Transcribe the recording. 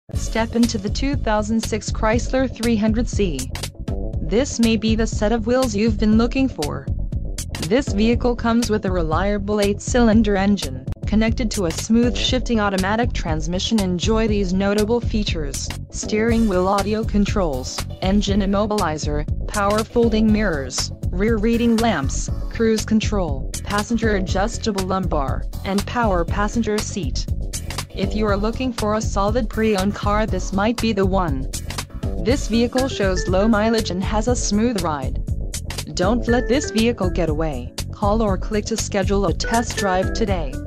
Step into the 2006 Chrysler 300C. This may be the set of wheels you've been looking for. This vehicle comes with a reliable 8-cylinder engine, connected to a smooth shifting automatic transmission. Enjoy these notable features: steering wheel audio controls, engine immobilizer, power folding mirrors, rear reading lamps, cruise control, passenger adjustable lumbar, and power passenger seat. If you are looking for a solid pre-owned car, this might be the one. This vehicle shows low mileage and has a smooth ride. Don't let this vehicle get away. Call or click to schedule a test drive today.